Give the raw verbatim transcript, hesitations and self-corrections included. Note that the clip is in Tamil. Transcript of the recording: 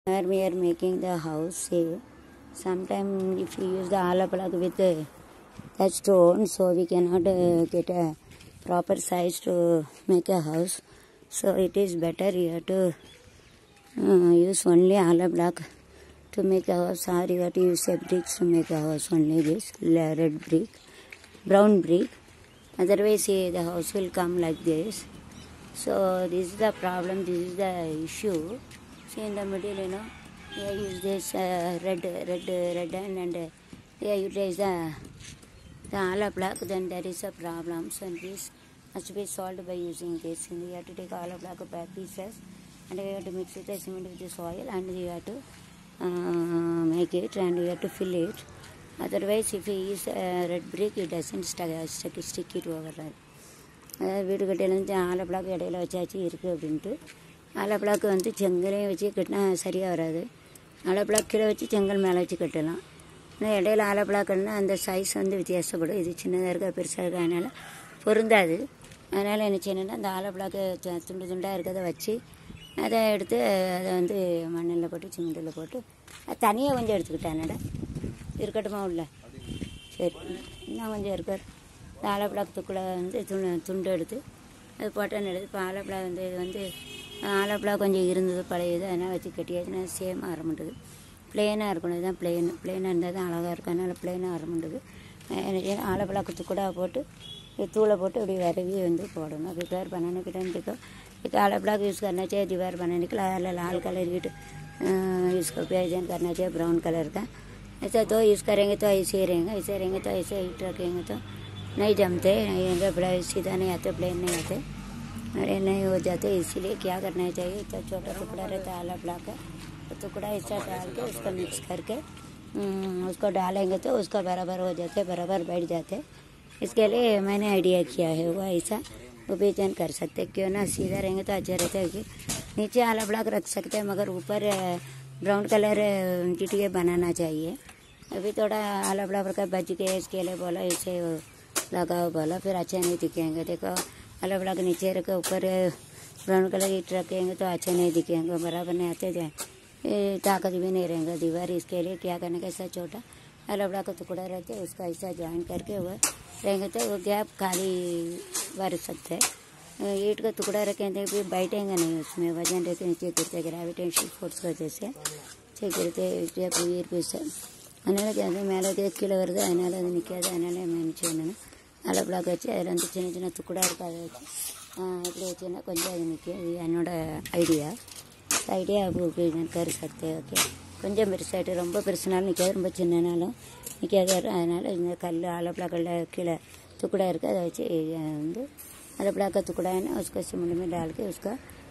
Where we are making the house, say, sometimes if you use the hollow block with the, that stone, so we cannot uh, get a proper size to make a house. So it is better you have to uh, use only hollow block to make a house, or you have to use a bricks to make a house, only this red brick, brown brick. Otherwise see, the house will come like this. So this is the problem, this is the issue. See in the middle, you know, here use this uh, red, red, red and, and uh, here utilize the, the hollow block, then there is a problem. So this must be solved by using this. And you have to take hollow block by pieces and you have to mix it, the cement with the soil, and you have to uh, make it and you have to fill it. Otherwise if you use uh, red brick, it doesn't stuck, stick, stick it over there. வீடு கட்டியிலேருந்து ஆலை பிளாக் இடையில வச்சாச்சு இருக்குது அப்படின்ட்டு ஆலை பிளாக் வந்து செங்கலையும் வச்சு கட்டினா சரியாக வராது. ஆலை பிளாக் கீழே வச்சு செங்கல் மேலே வச்சு கட்டலாம். ஆனால் இடையில ஆலை பிளாக்னா அந்த சைஸ் வந்து வித்தியாசப்படும். இது சின்னதாக இருக்கா பெருசாக இருக்கா, அதனால் பொருந்தாது. அதனால் என்ன செய்யணுன்னா அந்த ஆலை பிளாக்கு துண்டு துண்டாக இருக்கிறத வச்சு அதை எடுத்து அதை வந்து மண்ணில் போட்டு சிமெண்டில் போட்டு அது தனியாக கொஞ்சம் எடுத்துக்கிட்டானடா இருக்கட்டுமா உள்ள. சரி இன்னும் கொஞ்சம் இருக்கார். இந்த ஆலை பிளாக் துக்குள்ள வந்து துண்டு துண்டு எடுத்து அது போட்டான்னு எடுத்து இப்போ ஆலை பிளாக் வந்து இது வந்து ஆலை பிளாக் கொஞ்சம் இருந்தது பழையது, அதனால் வச்சு கட்டியாச்சுன்னா சேமாக வர மாட்டேது. பிளெயினாக இருக்கணும், இதுதான் பிளெயின். பிளெயினாக இருந்தால் தான் அழகாக இருக்கும், அதனால் பிளெயினாக வர மாட்டேது. ஆலை பிளாக்கு துக்கூடா போட்டு தூளை போட்டு இப்படி விரவி வந்து போடணும். अभी घर बनाने के टाइम देखो एक आला ब्लॉक यूज़ करना चाहिए. दीवार बनाने के लिए लाल कलर की इसको प्रेजेंट करना चाहिए, ब्राउन कलर का. ऐसा तो यूज़ करेंगे तो ऐसे ही रहेंगे, ऐसे रहेंगे तो ऐसे हीट रखेंगे तो नहीं जमते, नहीं बड़ा सीधा नहीं आते, प्लेन नहीं आते, अरे नहीं हो जाते. इसीलिए क्या करना चाहिए, तो छोटा टुकड़ा रहता है आला ब्लॉक का, तो टुकड़ा ऐसा डाल के उसको मिक्स करके उसको डालेंगे तो उसका बराबर हो जाते, बराबर बैठ जाते. इसके लिए मैंने आइडिया किया है, वो ऐसा उपयोजन कर सकते. क्यों ना सीधा रहेंगे तो अच्छा रहता है कि नीचे आला ब्लॉक रख सकते हैं, मगर ऊपर ब्राउन कलर टिटिए बनाना चाहिए. अभी थोड़ा आला ब्लॉक का बच के इसके लिए बोला इसे लगाओ बोला, फिर अच्छा नहीं दिखेंगे. देखो आला ब्लॉक नीचे रखे, ऊपर ब्राउन कलर ईट रखेंगे तो अच्छे नहीं दिखेंगे, बराबर नहीं आते जाए, ताकत भी नहीं रहेंगे दीवार. इसके लिए क्या करने का, ऐसा छोटा आला ब्लॉक का टुकड़ा रहते उसका ऐसा ज्वाइन करके वो रहेंगे तो वो गैप खाली भर सकते हैं. ईट का टुकड़ा रखेंगे फिर बैठेंगे नहीं, उसमें वजन रहते नीचे गिरते, ग्रेविटेशन फोर्स की वजह से नीचे गिरते உயிர் பீஸ். அதனால் அது மேலே கீழே வருது, அதனால் அது நிற்காது. அதனால் நினச்சி வேணும் ஆலை பிளாக் வச்சு அதில் வந்து சின்ன சின்ன துக்குடா இருக்குது, அதை வச்சு இப்படி வச்சுன்னா கொஞ்சம் அது நிற்கும். இது என்னோடய ஐடியா. ஐடியா உபயோகம் கரு சக்தி. ஓகே கொஞ்சம் பெருசாகிட்டு ரொம்ப பெருசுனாலும் நிற்காது, ரொம்ப சின்னனாலும் நிற்காது. அதனால் இந்த கல் ஆலை பிளாக்கில் கீழே துக்குடா இருக்குது, அதை வச்சு வந்து आला ब्लॉक का टुकड़ा है ना, उसको सीमेंट में डाल के उसका